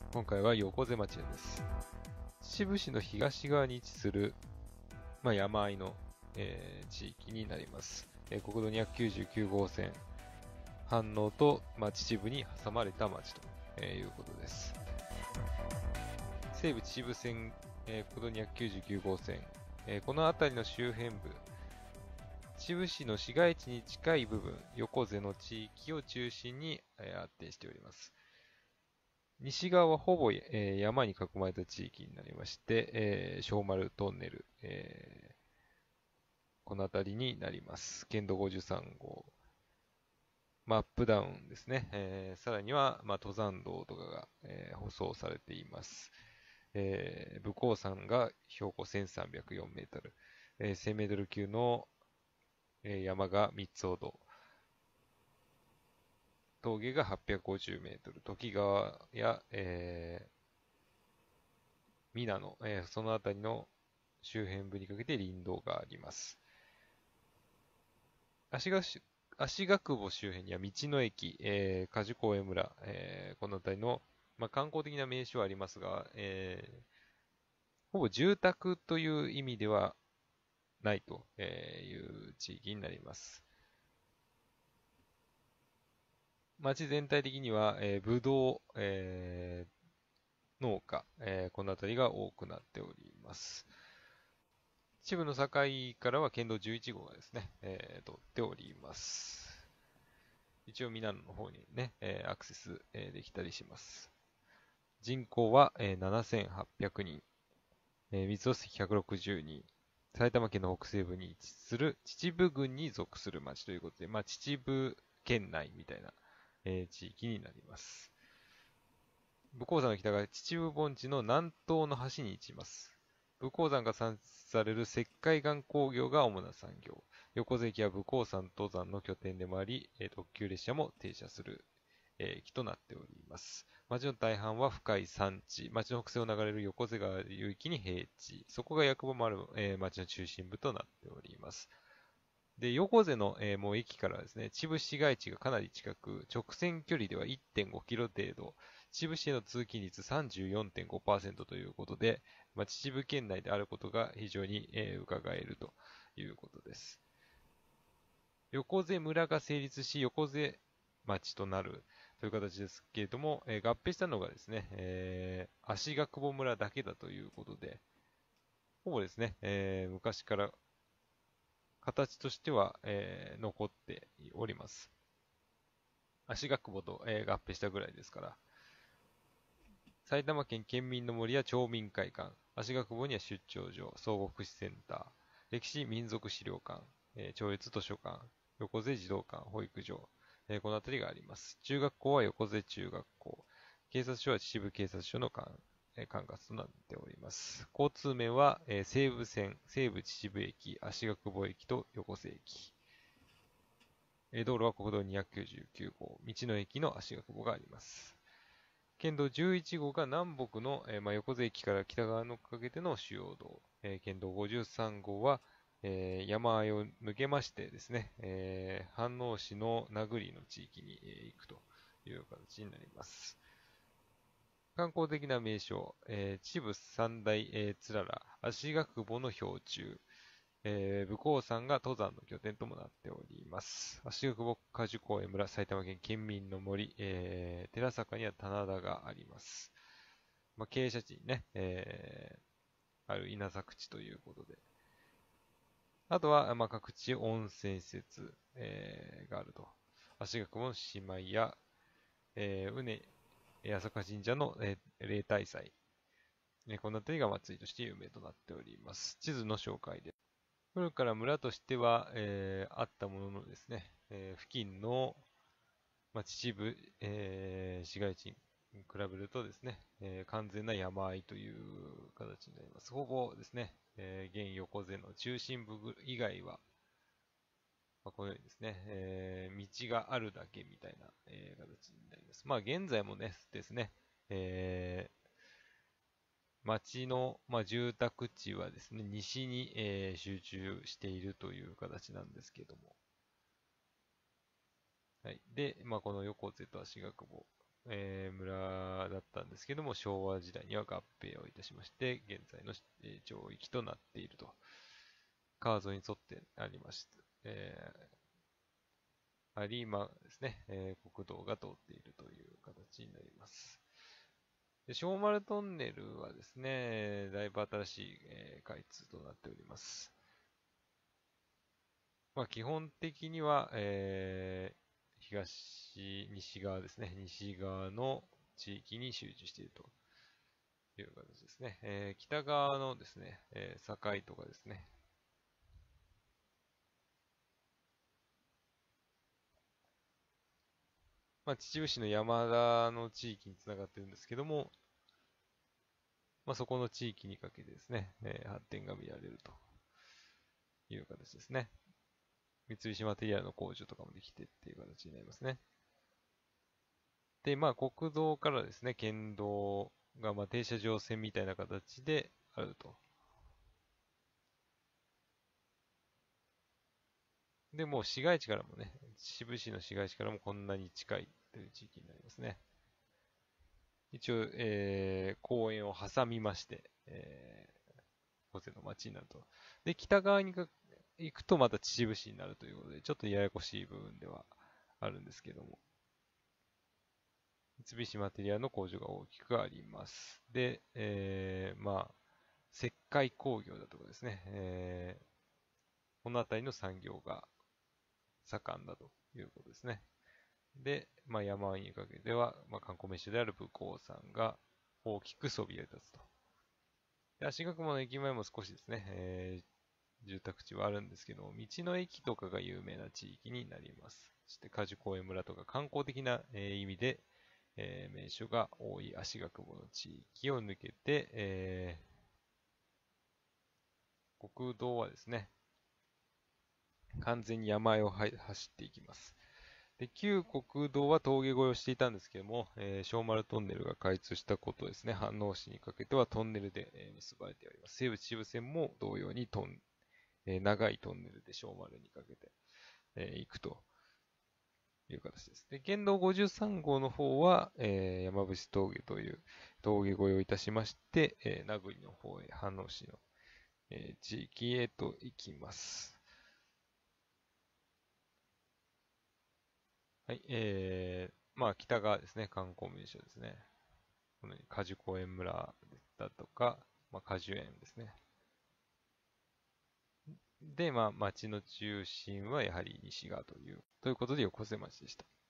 今回は横瀬町です。秩父市の東側に位置する、山あいの、地域になります。国道299号線、飯能と、秩父に挟まれた町と、いうことです。西武秩父線、国道299号線、この辺りの周辺部、秩父市の市街地に近い部分、横瀬の地域を中心に、発展しております。西側はほぼ、山に囲まれた地域になりまして、小丸トンネル、この辺りになります。県道53号、アップダウンですね。さらには、登山道とかが、舗装されています。武甲山が標高1304メートル、1000メートル級の、山が3つほど、峠が850メートル、土岐川や、皆野、その辺りの周辺部にかけて林道があります。足ヶ久保周辺には道の駅、果樹公園村、この辺りの、観光的な名所はありますが、ほぼ住宅という意味ではないという地域になります。町全体的には、ブドウ、農家、この辺りが多くなっております。秩父の境からは県道11号がですね、通っております。一応皆の方にね、アクセス、できたりします。人口は、7800人、密度160人、埼玉県の北西部に位置する秩父郡に属する町ということで、秩父県内みたいな、地域になります。武甲山の北が秩父盆地の南東の端に位置します。武甲山が産出される石灰岩工業が主な産業。横瀬駅は武甲山登山の拠点でもあり、特急列車も停車する駅となっております。町の大半は深い山地、町の北西を流れる横瀬川流域に平地、そこが役場もある、町の中心部となっております。で、横瀬の、もう駅からですね、秩父市街地がかなり近く、直線距離では1.5キロ程度、秩父市への通勤率34.5%ということで、秩父県内であることが非常に、伺えるということです。横瀬村が成立し、横瀬町となるという形ですけれども、合併したのがですね、足ヶ久保村だけだということで、ほぼですね、昔から形としては、残っております。足ヶ久保と、合併したぐらいですから、埼玉県県民の森や町民会館、足ヶ久保には出張所、総合福祉センター、歴史民族資料館、町立図書館、横瀬児童館、保育所、この辺りがあります。中学校は横瀬中学校、警察署は秩父警察署の管轄となっております。交通面は、西武線、西武秩父駅、足ヶ久保駅と横瀬駅。道路は国道299号、道の駅の足ヶ久保があります。県道11号が南北の、横瀬駅から北側のかけての主要道。県道53号は、山あいを抜けましてですね、飯能市の名栗の地域に、行くという形になります。観光的な名所、秩父三大、つらら、足ヶ久保の標柱、武甲山が登山の拠点ともなっております。足久保果樹公園村、埼玉県県民の森、寺坂には棚田があります。傾斜地にね、ある稲作地ということで。あとは、各地温泉施設、があると。足久保の姉妹や、うね八坂神社の、例大祭、この辺りが祭りとして有名となっております。地図の紹介です。古くから村としては、あったもののですね、付近の、秩父、市街地に比べるとですね、完全な山あいという形になります。ほぼですね、現横瀬の中心部以外は、このようにですね、道があるだけみたいな、形になります。現在もね、ですね、え町の、住宅地はですね、西に、集中しているという形なんですけども。はい。で、この横瀬と足ヶ久保。 村だったんですけども、昭和時代には合併をいたしまして、現在の、町域となっていると。川沿いに沿ってありまして、有馬ですね、国道が通っているという形になります。で、小丸トンネルはですね、だいぶ新しい、開通となっております。まあ、基本的には、西側ですね。西側の地域に集中しているという形ですね。北側のですね、境とかですね。まあ、秩父市の山田の地域につながってるんですけども、まあ、そこの地域にかけてですね、発展が見られるという形ですね。三菱マテリアルの工場とかもできてっていう形になりますね。で、まあ、国道からですね、県道が、まあ、停車場線みたいな形であると。で、もう市街地からもね、秩父市の市街地からもこんなに近いという地域になりますね。一応、公園を挟みまして、尾瀬の町になると。で、北側に行くとまた秩父市になるということで、ちょっとややこしい部分ではあるんですけども、三菱マテリアルの工場が大きくあります。で、まあ、石灰工業だとかですね、この辺りの産業が盛んだということですね。で、まあ、山あいにかけては、まあ、観光名所である武甲山が大きくそびえ立つと。で、足ヶ雲の駅前も少しですね、住宅地はあるんですけど、道の駅とかが有名な地域になります。そして果樹公園村とか観光的な、意味で、名所が多い足ヶ雲の地域を抜けて、国道はですね、完全に山あいを走っていきます。で、旧国道は峠越えをしていたんですけども、小丸トンネルが開通したことですね、飯能市にかけてはトンネルで、結ばれております。西武秩父線も同様に長いトンネルで小丸にかけて、行くという形です。で、県道53号の方は、山伏峠という峠越えをいたしまして、名栗の方へ、飯能市の、地域へと行きます。はい、まあ、北側ですね、観光名所ですね。このように果樹公園村だとか、まあ、果樹園ですね。で、まあ、町の中心はやはり西側ということで横瀬町でした。